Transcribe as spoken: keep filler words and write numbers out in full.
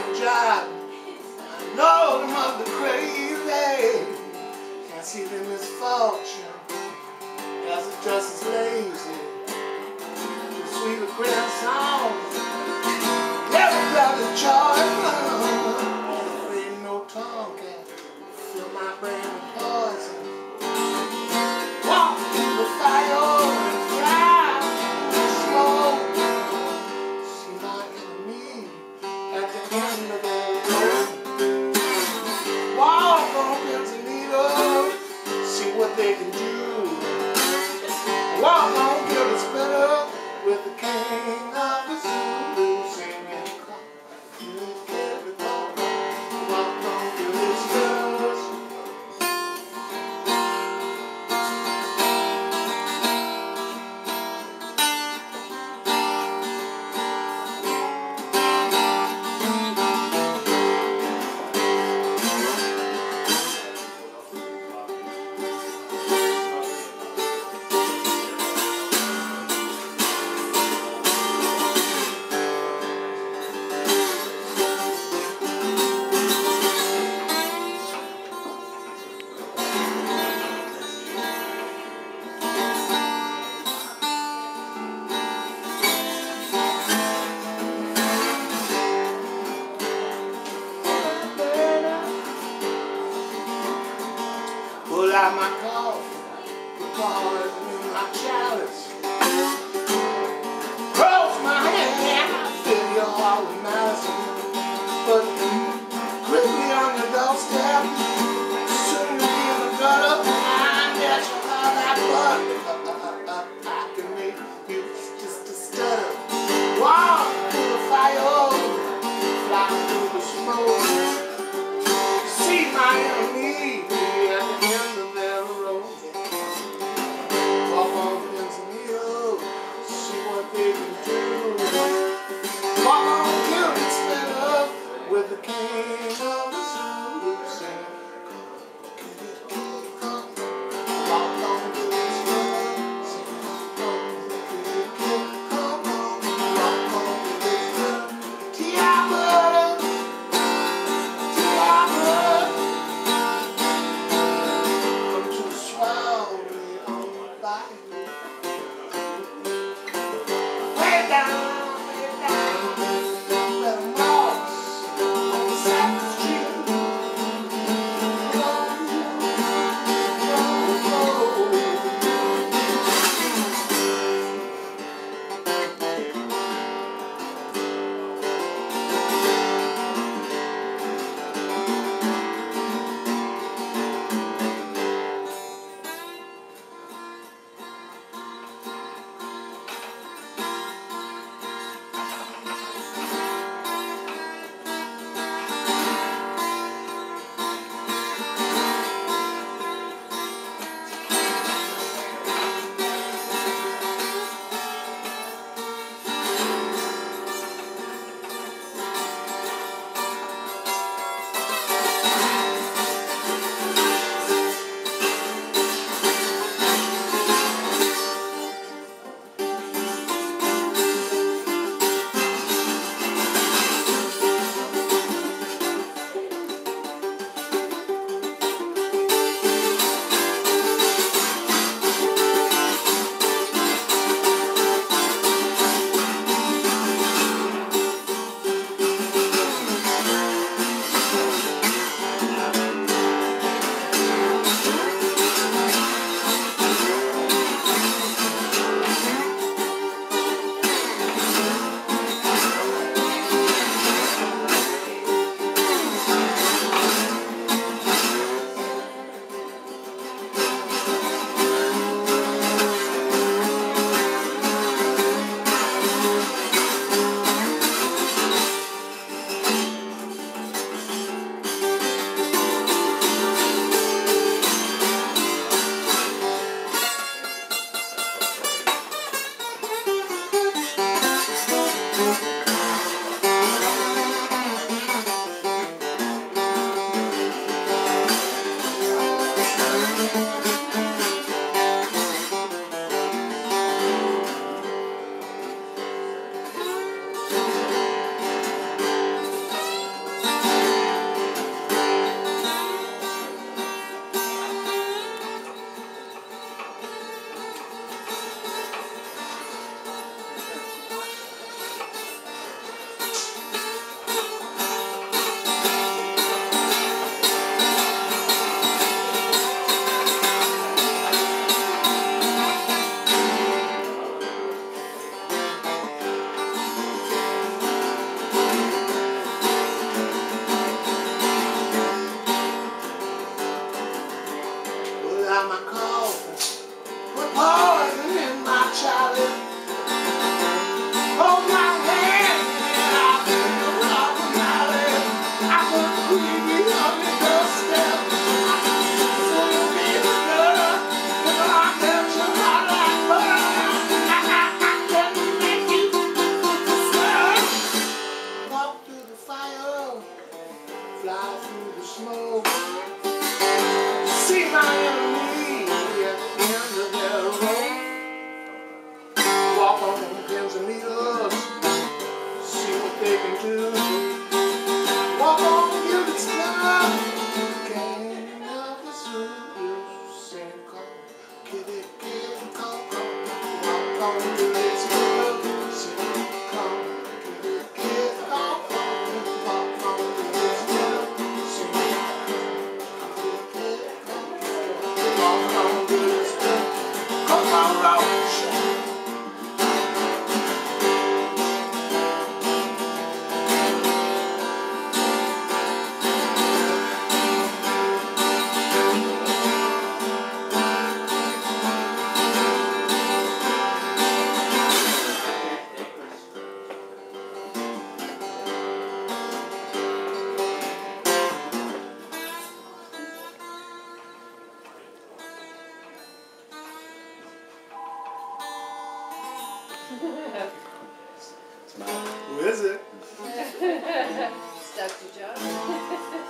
a job. I know them of the crazy. Can't see the misfortune as it just is lazy. The sweet grand song. Never got a choice. Afraid no tongue can fill my brain with poison. Walk through the fire and fly and smoke. See my enemy at the end of the road. Walk on pins and needles, see what they can do. Walk on till it's better with the king of the zoo singing. Walk on till it's better. Pull out my coffee, put poison in my chalice. Close my hand, fill your heart with malice. But quickly on your doorstep, soon you'll be in the gutter. I bet you all that butter. I can make you just a stutter. Walk through the fire, fly through the smoke. See my enemy at the end of their road. Walk on pins and needles. wrong shot. Who is it? Stuck to Joe.